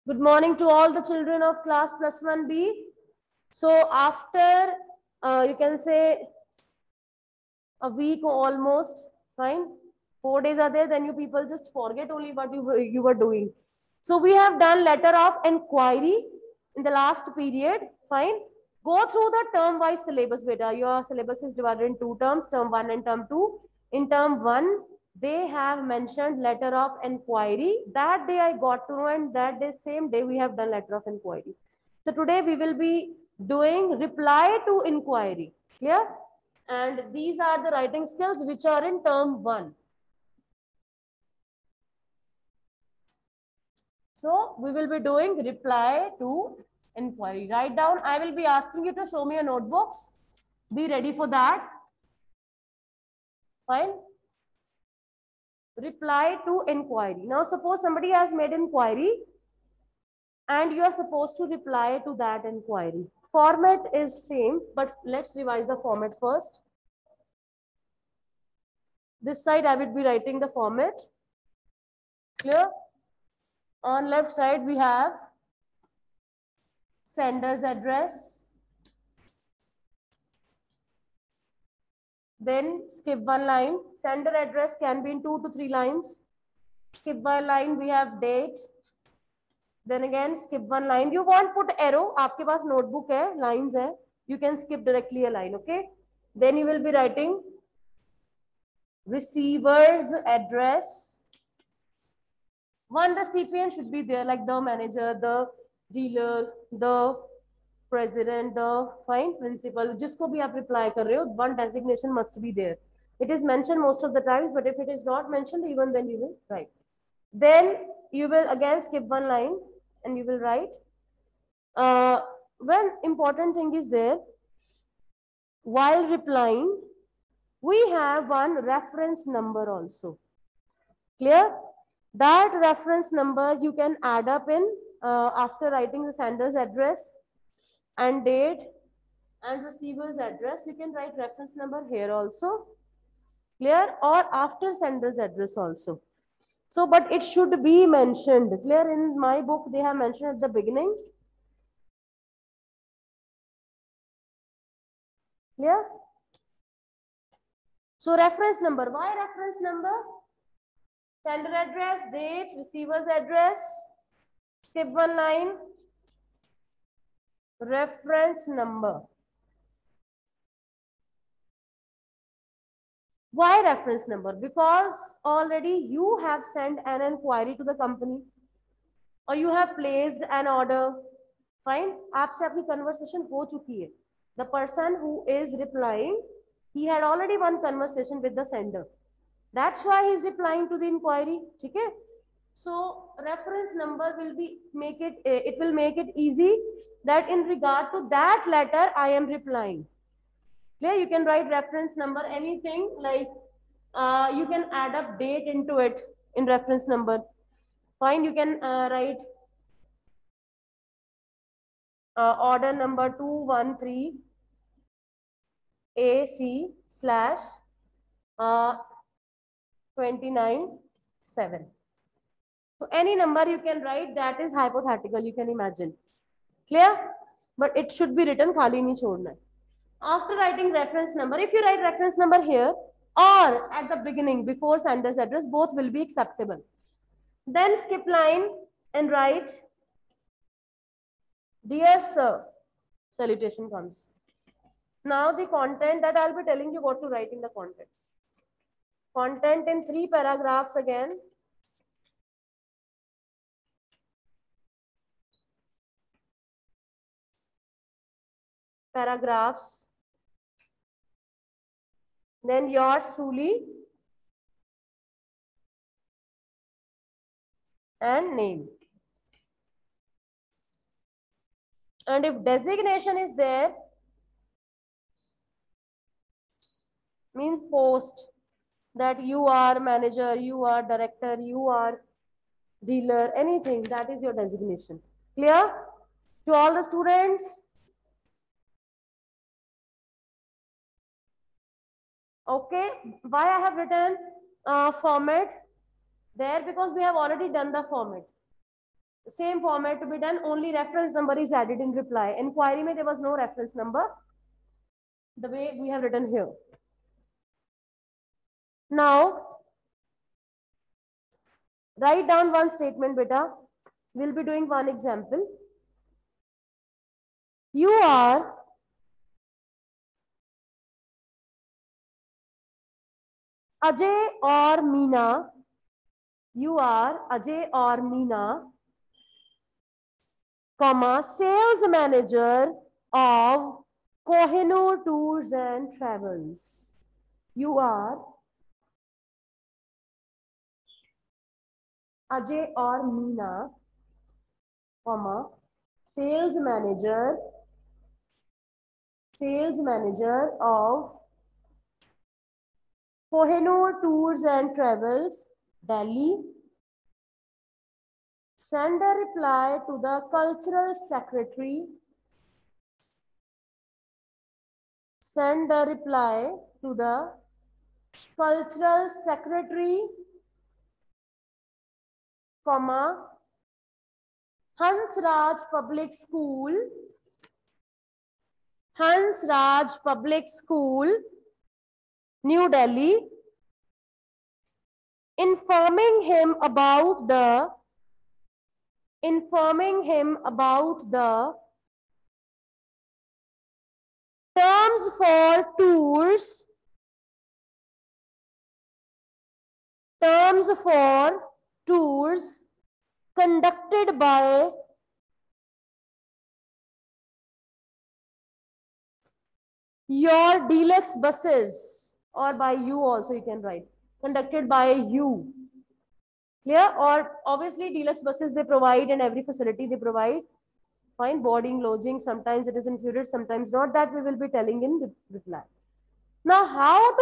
Good morning to all the children of class plus 1B. So after, you can say a week almost, fine. 4 days are there, then you people just forget only what you were doing. So we have done letter of inquiry in the last period, fine. Go through the term-wise syllabus, beta. Your syllabus is divided in two terms, term 1 and term 2. In term 1, they have mentioned letter of inquiry. That day I got to know, and that day, same day, we have done letter of inquiry. So today we will be doing reply to inquiry. Clear? And these are the writing skills which are in term 1. So we will be doing reply to inquiry. Write down. I will be asking you to show me your notebooks. Be ready for that. Fine. Reply to inquiry. Now suppose somebody has made inquiry and you are supposed to reply to that inquiry. Format is same, but let's revise the format first. This side I will be writing the format. Clear? On left side we have sender's address. Then skip one line. Sender address can be in 2 to 3 lines. Skip one line, we have date. Then again skip one line. You won't put arrow. आपके पास notebook है, lines है. You can skip directly a line, okay? Then you will be writing receiver's address. One recipient should be there, like the manager, the dealer, the president, the fine principal. जिसको भी आप reply कर रहे हो, one designation must be there. It is mentioned most of the times, but if it is not mentioned, even then you will write. Then you will again skip one line and you will write. One important thing is there. While replying, we have one reference number also. Clear? That reference number you can add up in after writing the sender's address and date and receiver's address. You can write reference number here also. Clear? Or after sender's address also. So, but it should be mentioned. Clear? In my book, they have mentioned at the beginning. Clear? So, reference number. Why reference number? Sender address, date, receiver's address. Skip one line. Reference number. Why reference number? Because already you have sent an inquiry to the company or you have placed an order. Fine. आपसे अपनी conversation हो चुकी है. The person who is replying, he had already one conversation with the sender. That's why he is replying to the inquiry. ठीक है? So reference number will be it will make it easy that in regard to that letter I am replying. Clear? You can write reference number, anything like you can add up date into it in reference number. Fine, you can write order number 213 AC slash 29/7. So any number you can write, that is hypothetical, you can imagine. Clear? But it should be written, khali nahi chhodna hai. After writing reference number, if you write reference number here or at the beginning before sender's address, both will be acceptable. Then skip line and write, dear sir, salutation comes. Now the content that I'll be telling you what to write in the content. Content in 3 paragraphs again. Paragraphs. Then yours truly and name. And if designation is there, means post, that you are manager, you are director, you are dealer, anything, that is your designation. Clear? To all the students? Okay. Why I have written format there? Because we have already done the format. Same format to be done, only reference number is added in reply. Inquiry mein there was no reference number, the way we have written here. Now write down one statement, beta. We'll be doing one example. You are Ajay or Meena. You are Ajay or Meena, comma, sales manager of Kohinoor Tours and Travels. You are Ajay or Meena, comma, sales manager of Kohinoor Tours and Travels, Delhi. Send a reply to the cultural secretary. Send a reply to the cultural secretary, comma, Hansraj Public School, Hansraj Public School, New Delhi, informing him about the terms for tours conducted by your deluxe buses, or by you also you can write, conducted by you. Clear? Or obviously deluxe buses they provide, and every facility they provide. Fine, boarding, lodging, sometimes it is included, sometimes not. That we will be telling in reply. Now, how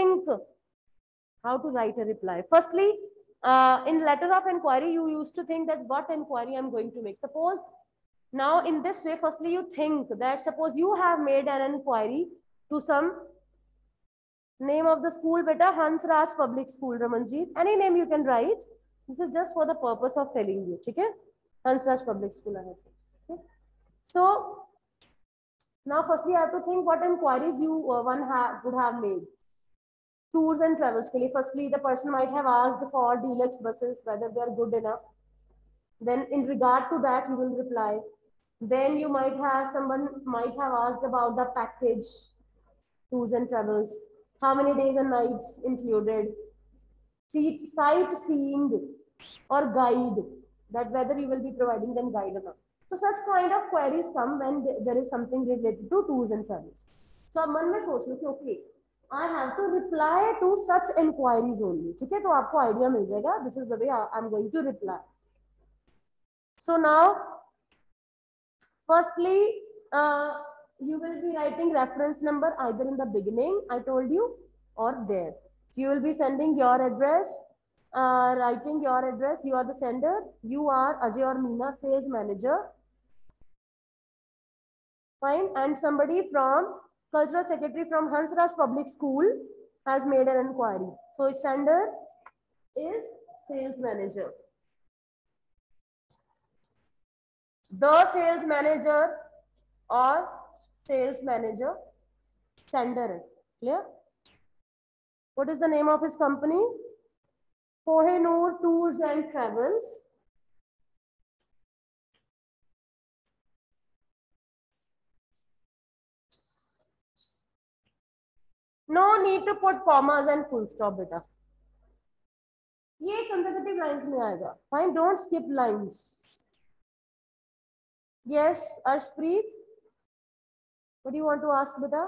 to write a reply? Firstly, in letter of inquiry, you used to think that what inquiry I'm going to make. Suppose now in this way, firstly you think that suppose you have made an inquiry to some name of the school, beta, Hansraj Public School, Ramanjeet. Any name you can write. This is just for the purpose of telling you. Okay? Hansraj Public School, I have said. Okay? So now firstly I have to think what inquiries you would have made. Tours and travels के लिए firstly the person might have asked for deluxe buses, whether they are good enough. Then in regard to that you will reply. Then you might have someone might have asked about the package, tours and travels, how many days and nights included, sightseeing or guide, that whether you will be providing them guide or not. So such kind of queries come when there is something related to tours and travels. So अब मन में सोच लो कि okay, I have to reply to such inquiries only. ठीक है, तो आपको idea मिल जाएगा. This is the way I'm going to reply. So now, firstly, you will be writing reference number either in the beginning, I told you, or there. So you will be sending your address, writing your address. You are the sender. You are Ajay or Meena, sales manager. Fine. And somebody from cultural secretary from Hansraj Public School has made an inquiry. So sender is sales manager. The sales manager or sales manager, sender. Clear? What is the name of his company? Kohinoor Tours and Travels. No need to put commas and full stop, beta. ये consecutive lines में आएगा. Fine, don't skip lines. Yes, Arshpreet. What do you want to ask, beta?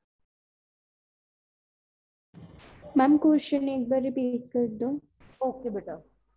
Ma'am question एक बार repeat कर दो. Okay, beta.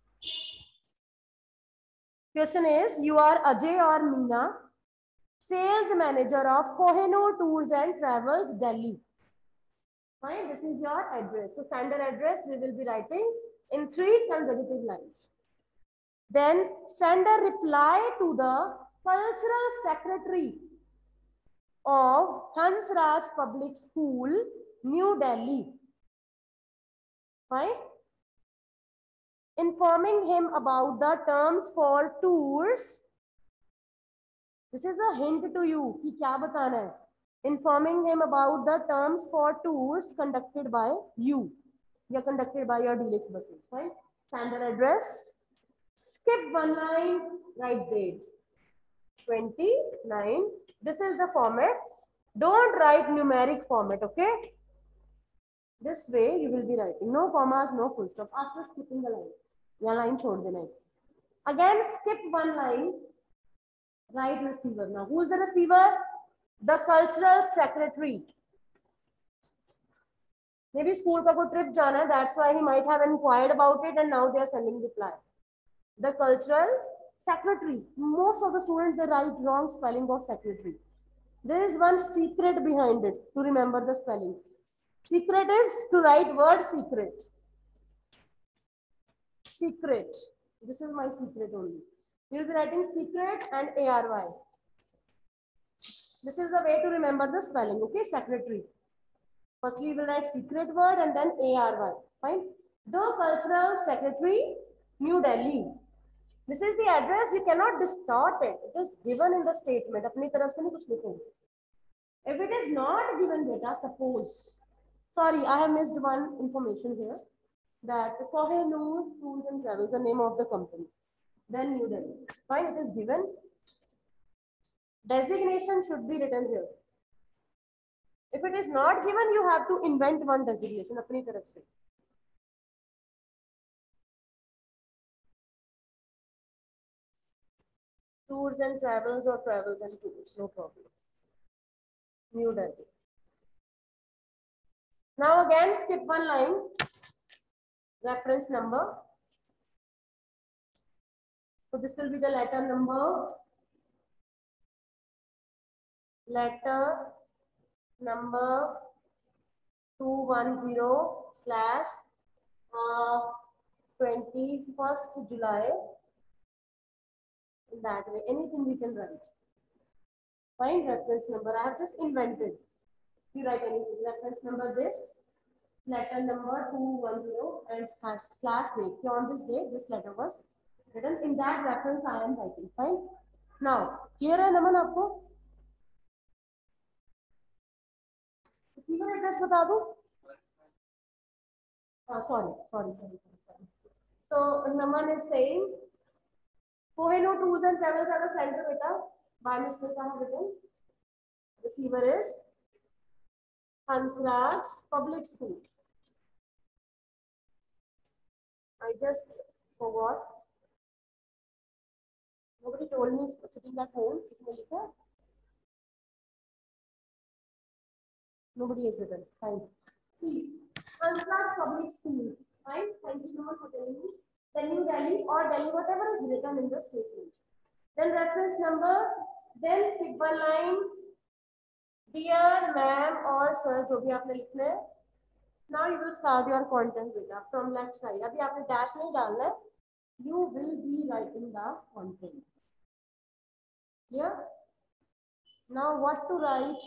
Question is, you are Ajay or Meena, sales manager of Kohinoor Tours and Travels, Delhi. Fine, this is your address. So sender address we will be writing in 3 consecutive lines. Then send a reply to the cultural secretary of Hansraj Public School, New Delhi. Fine. informing him about the terms for tours. This is a hint to you कि क्या बताना है. Informing him about the terms for tours conducted by you. या conducted by your deluxe buses. Fine. Standard address. Skip one line. Write date. 29. This is the format. Don't write numeric format. Okay. This way you will be writing. No commas, no full stop. After skipping the line. या line छोड़ देना है. Again, skip one line. Write receiver. Now, who is the receiver? The cultural secretary. Maybe school का कोई trip जाना है. That's why he might have inquired about it, and now they are sending reply. The cultural secretary. Most of the students, they write wrong spelling of secretary. There is one secret behind it to remember the spelling. Secret is to write word secret. Secret. This is my secret only. You will be writing secret and ARY. This is the way to remember the spelling. Okay, secretary. Firstly, you will write secret word and then ARY. Fine. The Cultural Secretary, New Delhi. This is the address. You cannot distort it. It is given in the statement. अपनी तरफ से नहीं कुछ लिखो. If it is not given, beta, suppose. Sorry, I have missed one information here. That Kohinoor Tours and Travels, the name of the company. Then New Delhi. Fine, it is given. Designation should be written here. If it is not given, you have to invent one designation अपनी तरफ से. Tours and Travels or Travels and Tours, no problem. New Delhi. Now again, skip one line. Reference number. So this will be the letter number. Letter number 210/21st July. In that way, anything we can write. Find reference number. I have just invented. You write anything. Reference number this. Letter number 210 and /date. On this date, this letter was written. In that reference, I am writing. Fine. Now, clear है नमन आपको? Receiver address बता दूं? Sorry. So Naman is saying, Kohinoor Tours and Travels are the center, beta. By mistake, I have written. Receiver is Hansraj Public School. I just forgot. Nobody told me sitting at home. Isme likha? Nobody has written. Fine. See, Hansraj Public School. Fine. Thank you so much for telling me. Then New Delhi or Delhi, whatever is written in the statement. Then reference number. Then skip one line. Dear ma'am or sir, जो भी आपने लिखना है. Now you will start your content data from left side. अभी आपने dash नहीं डालना है. You will be writing the content. Clear? Now what to write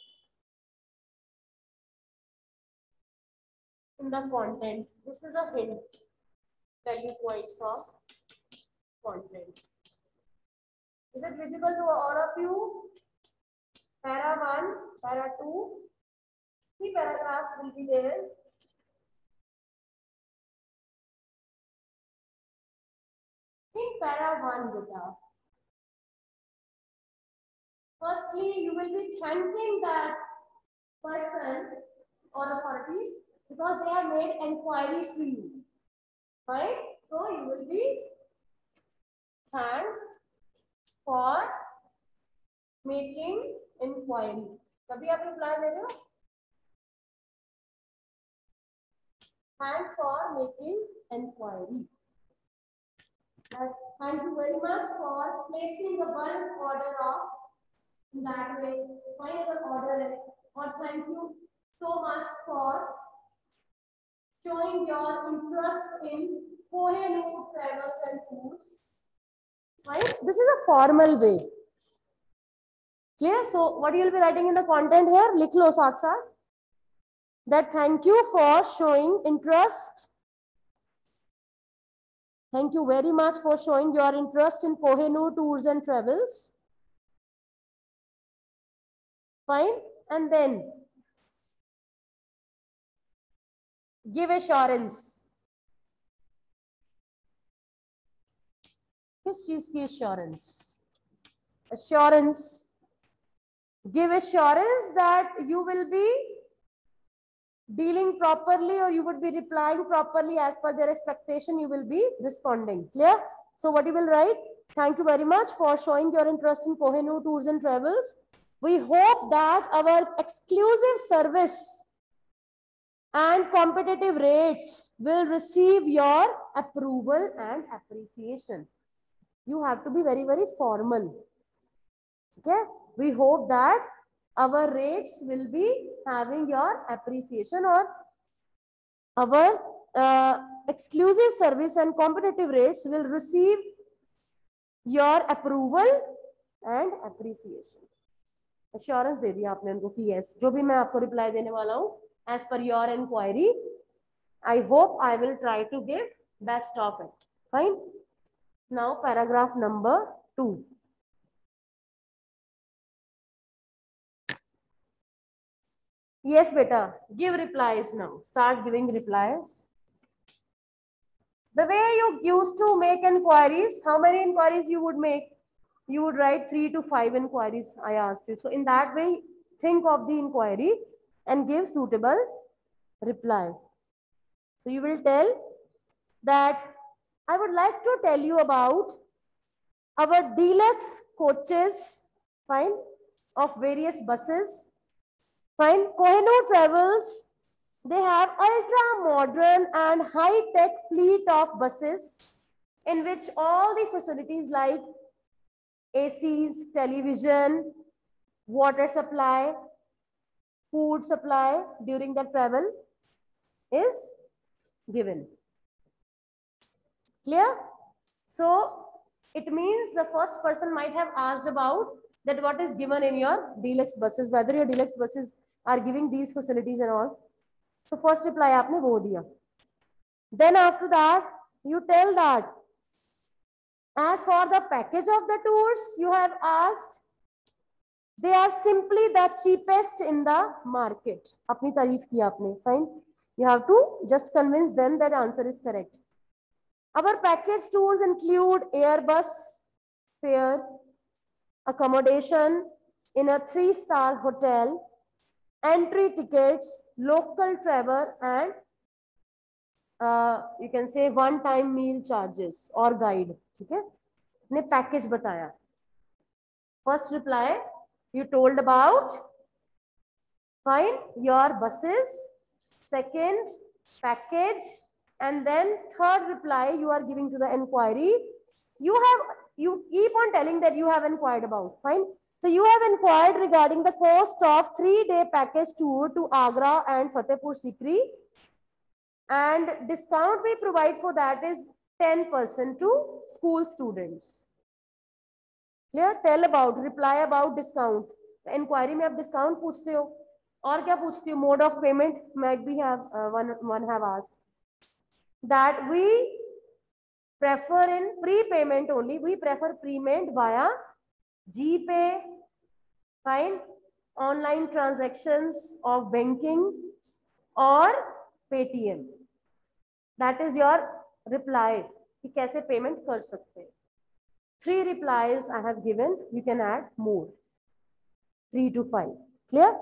in the content? This is a hint. Value points of content. Is it visible to all of you? Para 1, para 2. 3 paragraphs will be there. In para 1, beta. Firstly, you will be thanking that person or authorities because they have made enquiries to you. Right? So you will be thanked for making inquiry. कभी आप reply दे रहे हो? Thank for making inquiry. Thank you very much for placing the bulk order of that way. Final order or thank you so much for showing your interest in Kohinoor Travels and Tours. Right? This is a formal way. Clear? So what you will be writing in the content here? लिख लो साथ साथ. That thank you for showing interest Thank you very much for showing your interest in Kohinoor Tours and Travels. Fine. And then give assurance. किस चीज की assurance? Assurance. Give assurance that you will be dealing properly or you would be replying properly as per their expectation. You will be responding. Clear? So what you will write? Thank you very much for showing your interest in Kohinoor Tours and Travels. We hope that our exclusive service and competitive rates will receive your approval and appreciation. You have to be very, very formal. Okay? We hope that our rates will be having your appreciation, or our exclusive service and competitive rates will receive your approval and appreciation. Assurance दे दिया आपने उनको कि yes, जो भी मैं आपको reply देने वाला हूँ as per your inquiry, I hope I will try to give best of it. Fine. Now paragraph number 2. Yes, beta, give replies now. Start giving replies. The way you used to make inquiries, how many inquiries you would make? You would write 3 to 5 inquiries, I asked you. So in that way, think of the inquiry and give suitable reply. So you will tell that I would like to tell you about our deluxe coaches, fine, of various buses. Fine. Kohinoor Travels, they have ultra modern and high-tech fleet of buses in which all the facilities like ACs, television, water supply, food supply during the travel is given. Clear? So it means the first person might have asked about that what is given in your deluxe buses, whether your deluxe buses are giving these facilities and all. So first reply आपने वो दिया. Then after that, you tell that as for the package of the tours, you have asked, they are simply the cheapest in the market. अपनी तारीफ की आपने. Fine. You have to just convince them that answer is correct. Our package tours include Airbus fare, accommodation in a 3-star hotel, entry tickets, local travel, and you can say one-time meal charges or guide. Okay? ने package बताया. First reply, you told about, fine, your buses. Second, package. And then third reply you are giving to the inquiry. You keep on telling that you have inquired about. Fine. So you have inquired regarding the cost of 3-day package tour to Agra and Fatehpur Sikri. And discount we provide for that is 10% to school students. Clear? Tell about, reply about discount. Inquiry में आप discount पूछते हो. और क्या पूछते हो? Mode of payment might be have one have asked. That we prefer in prepayment only. We prefer payment via GPay, fine, online transactions of banking or Paytm. That is your reply. कि कैसे payment कर सकते हैं. 3 replies I have given. You can add more. 3 to 5. Clear?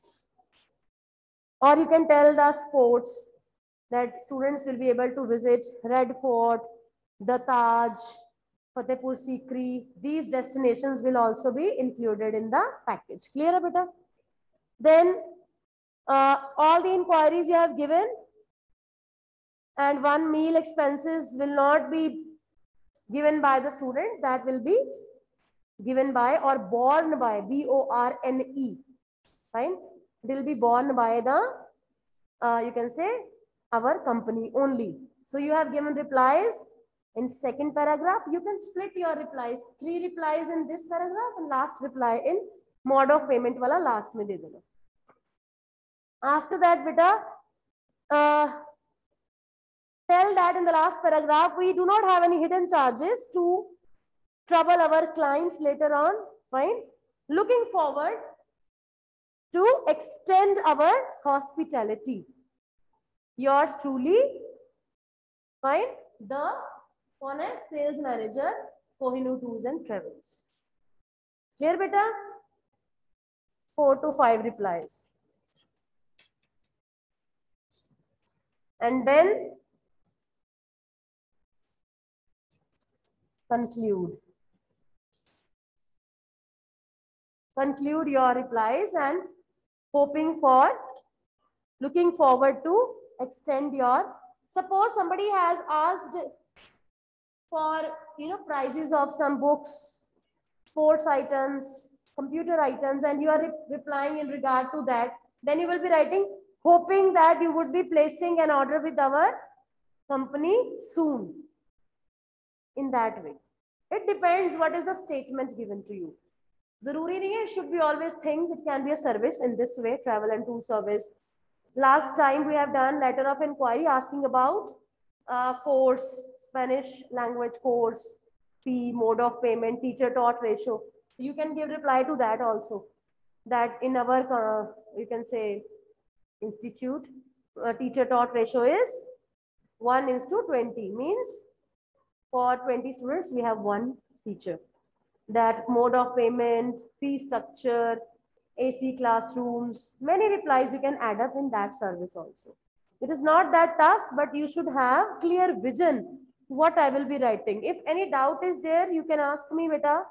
Or you can tell the sports that students will be able to visit Red Fort, the Taj, Fatehpur Sikri. These destinations will also be included in the package. Clear, beta? Then all the inquiries you have given, and one meal expenses will not be given by the student. That will be given by or borne by, BORNE. Fine. It will be borne by the, you can say, our company only. So you have given replies in second paragraph. You can split your replies. 3 replies in this paragraph and last reply in mode of payment wala last mein de dena. After that, beta, tell that in the last paragraph, we do not have any hidden charges to trouble our clients later on. Fine. Looking forward to extend our hospitality. Yours truly, fine, the Connect Sales Manager, Kohinoor Tours and Travels. Clear, beta? 4 to 5 replies. And then conclude. Conclude your replies and looking forward to extend your, suppose somebody has asked for, prices of some books, sports items, computer items, and you are replying in regard to that, then you will be writing, hoping that you would be placing an order with our company soon. In that way. It depends what is the statement given to you. Zaruri nahi hai, it should be always things, it can be a service in this way, travel and tour service. Last time we have done letter of inquiry asking about course, Spanish language course, fee, mode of payment, teacher taught ratio. You can give reply to that also. That in our, you can say, institute, teacher taught ratio is 1:20, means for 20 students, we have one teacher. That mode of payment, fee structure, AC classrooms, many replies you can add up in that service also. It is not that tough, but you should have clear vision what I will be writing. If any doubt is there, you can ask me, beta.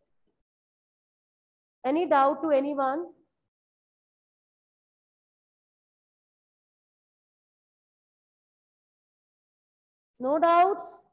Any doubt to anyone? No doubts?